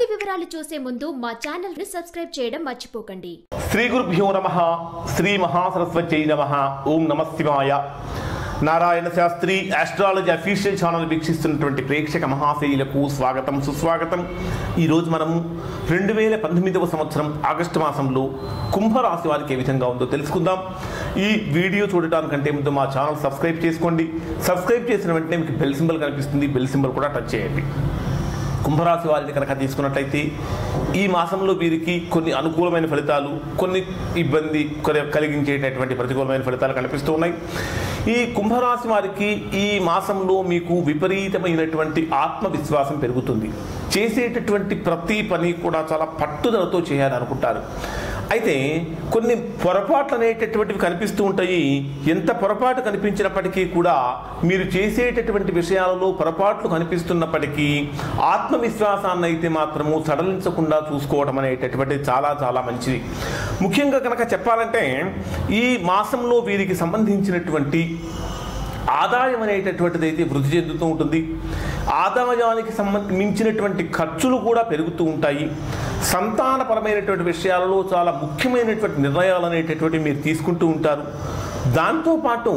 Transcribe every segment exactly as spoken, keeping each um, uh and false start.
పూర్తి వివరాలు చూసే ముందు మా ఛానల్ ని సబ్స్క్రైబ్ చేయడం మర్చిపోకండి. శ్రీ గురుభ్యో నమః. శ్రీ మహాసరస్వత్యై నమః. ఓం నమః శివాయ. Narayana Shastri astrology official channel వీక్షిస్తున్నటువంటి ప్రేక్షక మహాశైలకు స్వాగతం సుస్వాగతం. ఈరోజు మనము రెండు వేల పంతొమ్మిదవ సంవత్సరం ఆగస్టు మాసంలో కుంభరాశి వారికి ఏ విధంగా ఉందో తెలుసుకుందాం. ఈ వీడియో చూడటానికంటే ముందు మా ఛానల్ సబ్స్క్రైబ్ చేసుకోండి. సబ్స్క్రైబ్ చేసిన వెంటనే మీకు బెల్ సింబల్ కనిపిస్తుంది. బెల్ సింబల్ కూడా టచ్ చేయండి. కుంభరాశి వారిని కనుక తీసుకున్నట్లయితే ఈ మాసంలో వీరికి కొన్ని అనుకూలమైన ఫలితాలు, కొన్ని ఇబ్బంది కలిగించేటటువంటి ప్రతికూలమైన ఫలితాలు కనిపిస్తూ ఉన్నాయి. ఈ కుంభరాశి వారికి ఈ మాసంలో మీకు విపరీతమైనటువంటి ఆత్మవిశ్వాసం పెరుగుతుంది. చేసేటటువంటి ప్రతి పని కూడా చాలా పట్టుదలతో చేయాలనుకుంటారు. అయితే కొన్ని పొరపాట్లు అనేటటువంటివి కనిపిస్తూ ఉంటాయి. ఎంత పొరపాటు కనిపించినప్పటికీ కూడా మీరు చేసేటటువంటి విషయాలలో పొరపాట్లు కనిపిస్తున్నప్పటికీ ఆత్మవిశ్వాసాన్ని అయితే మాత్రము సడలించకుండా చూసుకోవడం అనేటటువంటిది చాలా చాలా మంచిది. ముఖ్యంగా కనుక చెప్పాలంటే ఈ మాసంలో వీరికి సంబంధించినటువంటి ఆదాయం అనేటటువంటిది అయితే వృద్ధి చెందుతూ ఉంటుంది. ఆదాయానికి సంబంధించినటువంటి ఖర్చులు కూడా పెరుగుతూ ఉంటాయి. సంతానపరమైనటువంటి విషయాలలో చాలా ముఖ్యమైనటువంటి నిర్ణయాలు అనేటటువంటివి మీరు తీసుకుంటూ ఉంటారు. దాంతోపాటు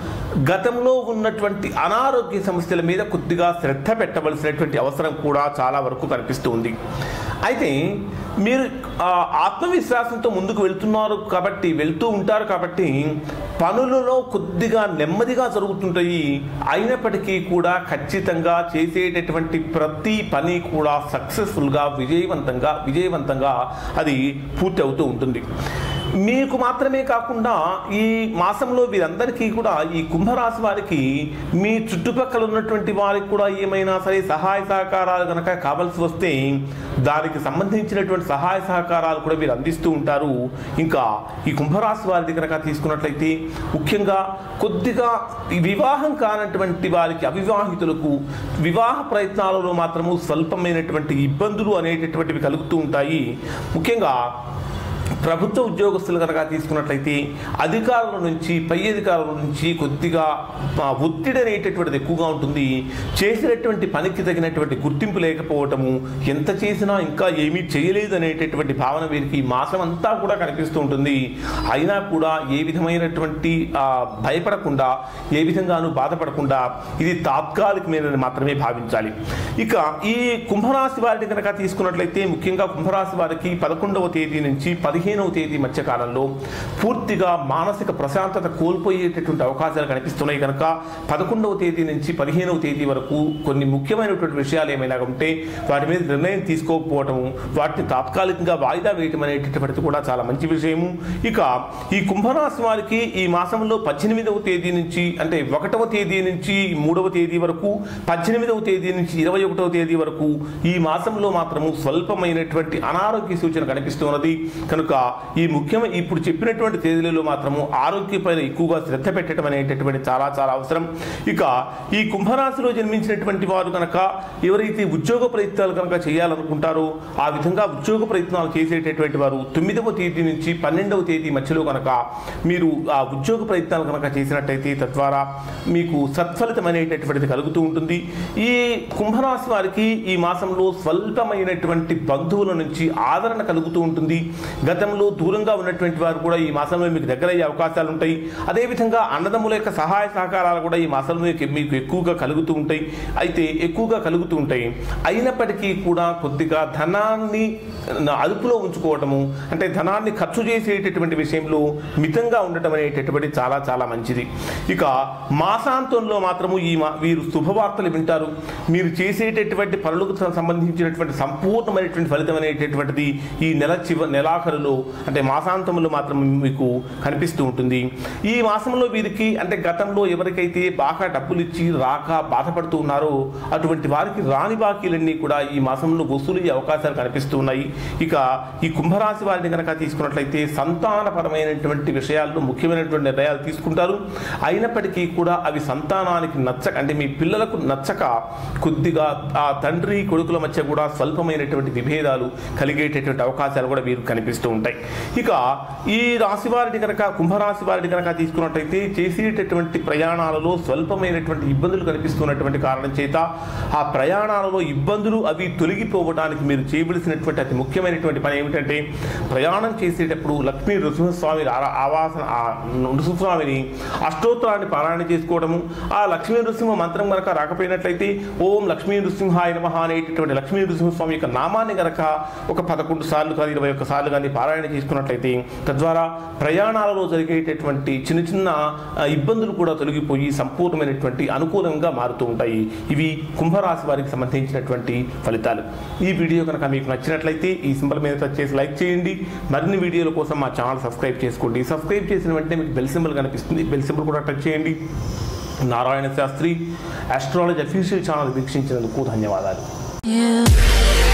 గతంలో ఉన్నటువంటి అనారోగ్య సమస్యల మీద కొద్దిగా శ్రద్ధ పెట్టవలసినటువంటి అవసరం కూడా చాలా వరకు కనిపిస్తూ ఉంది. అయితే మీరు ఆత్మవిశ్వాసంతో ముందుకు వెళ్తున్నారు కాబట్టి వెళ్తూ ఉంటారు కాబట్టి పనులలో కొద్దిగా నెమ్మదిగా జరుగుతుంటాయి. అయినప్పటికీ కూడా ఖచ్చితంగా చేసేటటువంటి ప్రతి పని కూడా సక్సెస్ఫుల్గా విజయవంతంగా విజయవంతంగా అది పూర్తి అవుతూ ఉంటుంది. మీకు మాత్రమే కాకుండా ఈ మాసంలో వీరందరికీ కూడా ఈ కుంభరాశి వారికి మీ చుట్టుపక్కల ఉన్నటువంటి వారికి కూడా ఏమైనా సరే సహాయ సహకారాలు కనుక కావాల్సి వస్తే దానికి సంబంధించినటువంటి సహాయ సహకారాలు కూడా మీరు అందిస్తూ ఉంటారు. ఇంకా ఈ కుంభరాశి వారి కనుక తీసుకున్నట్లయితే ముఖ్యంగా కొద్దిగా వివాహం కానటువంటి వారికి, అవివాహితులకు వివాహ ప్రయత్నాలలో మాత్రము స్వల్పమైనటువంటి ఇబ్బందులు అనేటటువంటివి కలుగుతూ ఉంటాయి. ముఖ్యంగా ప్రభుత్వ ఉద్యోగస్తులు కనుక తీసుకున్నట్లయితే అధికారుల నుంచి, పై అధికారుల నుంచి కొద్దిగా ఒత్తిడి అనేటటువంటిది ఎక్కువగా ఉంటుంది. చేసినటువంటి పనికి తగినటువంటి గుర్తింపు లేకపోవటము, ఎంత చేసినా ఇంకా ఏమీ చేయలేదు అనేటటువంటి భావన వీరికి ఈ మాసం అంతా కూడా కనిపిస్తూ ఉంటుంది. అయినా కూడా ఏ విధమైనటువంటి భయపడకుండా, ఏ విధంగానూ బాధపడకుండా ఇది తాత్కాలికమైనది మాత్రమే భావించాలి. ఇక ఈ కుంభరాశి వారిని కనుక తీసుకున్నట్లయితే ముఖ్యంగా కుంభరాశి వారికి పదకొండవ తేదీ నుంచి పదిహేనవ తేదీ మధ్య కాలంలో పూర్తిగా మానసిక ప్రశాంతత కోల్పోయేటటువంటి అవకాశాలు కనిపిస్తున్నాయి. కనుక పదకొండవ తేదీ నుంచి పదిహేనవ తేదీ వరకు కొన్ని ముఖ్యమైనటువంటి విషయాలు ఏమైనా ఉంటే వాటి మీద నిర్ణయం తీసుకోకపోవటము, వాటిని తాత్కాలికంగా వాయిదా వేయటం అనేటటువంటిది కూడా చాలా మంచి విషయము. ఇక ఈ కుంభరాశి వారికి ఈ మాసంలో పద్దెనిమిదవ తేదీ నుంచి అంటే ఒకటవ తేదీ నుంచి మూడవ తేదీ వరకు, పద్దెనిమిదవ తేదీ నుంచి ఇరవై ఒకటవ తేదీ వరకు ఈ మాసంలో మాత్రము స్వల్పమైనటువంటి అనారోగ్య సూచన కనిపిస్తున్నది. కనుక ఈ ముఖ్యమైన ఇప్పుడు చెప్పినటువంటి తేదీలలో మాత్రము ఆరోగ్యపైన ఎక్కువగా శ్రద్ధ పెట్టడం అనేటటువంటి చాలా చాలా అవసరం. ఇక ఈ కుంభరాశిలో జన్మించినటువంటి వారు కనుక ఎవరైతే ఉద్యోగ ప్రయత్నాలు కనుక చేయాలనుకుంటారో ఆ విధంగా ఉద్యోగ ప్రయత్నాలు చేసేటటువంటి వారు తొమ్మిదవ తేదీ నుంచి పన్నెండవ తేదీ మధ్యలో కనుక మీరు ఆ ఉద్యోగ ప్రయత్నాలు కనుక చేసినట్టయితే తద్వారా మీకు సత్ఫలితం అనేటటువంటిది కలుగుతూ ఉంటుంది. ఈ కుంభరాశి వారికి ఈ మాసంలో స్వల్పమైనటువంటి బంధువుల నుంచి ఆదరణ కలుగుతూ ఉంటుంది. గతంలో దూరంగా ఉన్నటువంటి వారు కూడా ఈ మాసంలో మీకు దగ్గరయ్యే అవకాశాలు ఉంటాయి. అదేవిధంగా అన్నదమ్ముల యొక్క సహాయ సహకారాలు కూడా ఈ మాసంలో మీకు ఎక్కువగా కలుగుతూ ఉంటాయి. అయితే ఎక్కువగా కలుగుతూ ఉంటాయి అయినప్పటికీ కూడా కొద్దిగా ధనాన్ని అదుపులో ఉంచుకోవటము, అంటే ధనాన్ని ఖర్చు చేసేటటువంటి విషయంలో మితంగా ఉండటం అనేటటువంటి చాలా చాలా మంచిది. ఇక మాసాంతంలో మాత్రము ఈ మా వీరు శుభవార్తలు వింటారు. మీరు చేసేటటువంటి పనులకు సంబంధించినటువంటి సంపూర్ణమైనటువంటి ఫలితం అనేటటువంటిది ఈ నెల చివ నెలాఖరులో అంటే మాసాంతంలో మాత్రం మీకు కనిపిస్తూ ఉంటుంది. ఈ మాసంలో వీరికి అంటే గతంలో ఎవరికైతే బాగా డబ్బులు ఇచ్చి రాక బాధపడుతూ ఉన్నారో అటువంటి వారికి రాని బాకీలన్నీ కూడా ఈ మాసంలో వసూలయ్యే అవకాశాలు కనిపిస్తూ ఉన్నాయి. ఇక ఈ కుంభరాశి వారిని కనుక తీసుకున్నట్లయితే సంతానపరమైనటువంటి విషయాల్లో ముఖ్యమైనటువంటి నిర్ణయాలు తీసుకుంటారు. అయినప్పటికీ కూడా అవి సంతానానికి నచ్చక అంటే మీ పిల్లలకు నచ్చక కొద్దిగా ఆ తండ్రి కొడుకుల మధ్య కూడా స్వల్పమైనటువంటి విభేదాలు కలిగేటటువంటి అవకాశాలు కూడా వీరు కనిపిస్తూ ఉంటాయి. ఇక ఈ రాశి వారిని కనుక కుంభరాశి వారిని కనుక తీసుకున్నట్టయితే చేసేటటువంటి ప్రయాణాలలో స్వల్పమైనటువంటి ఇబ్బందులు కనిపిస్తున్నటువంటి కారణం చేత ఆ ప్రయాణాలలో ఇబ్బందులు అవి తొలగిపోవడానికి మీరు చేయవలసినటువంటి అతి ముఖ్యమైనటువంటి పని ఏమిటంటే ప్రయాణం చేసేటప్పుడు లక్ష్మీ నృసింహస్వామి ఆవాసన నృసింహస్వామిని అష్టోత్తరాన్ని పారాయణ చేసుకోవడము, ఆ లక్ష్మీ నృసింహ మంత్రం కనుక రాకపోయినట్లయితే ఓం లక్ష్మీ నృసింహాయ నమః అనేటటువంటి లక్ష్మీ నృసింహస్వామి యొక్క నామాన్ని కనుక ఒక పదకొండు సార్లు కానీ ఇరవై ఒక్క సార్లు కానీ పారాయణ చేసుకున్నట్లయితే తద్వారా ప్రయాణాలలో జరిగేటటువంటి చిన్న చిన్న ఇబ్బందులు కూడా తొలగిపోయి సంపూర్ణమైనటువంటి అనుకూలంగా మారుతూ ఉంటాయి. ఇవి కుంభరాశి వారికి సంబంధించినటువంటి ఫలితాలు. ఈ వీడియో కనుక మీకు నచ్చినట్లయితే ఈ సింబల్ మీద టచ్ చేసి లైక్ చేయండి. మరిన్ని వీడియోల కోసం మా ఛానల్ సబ్స్క్రైబ్ చేసుకోండి. సబ్స్క్రైబ్ చేసిన వెంటనే మీకు బెల్ సింబల్ కనిపిస్తుంది, బెల్ సింబల్ కూడా టచ్ చేయండి. Narayana Shastri astrology official channel వీక్షించినందుకు ధన్యవాదాలు.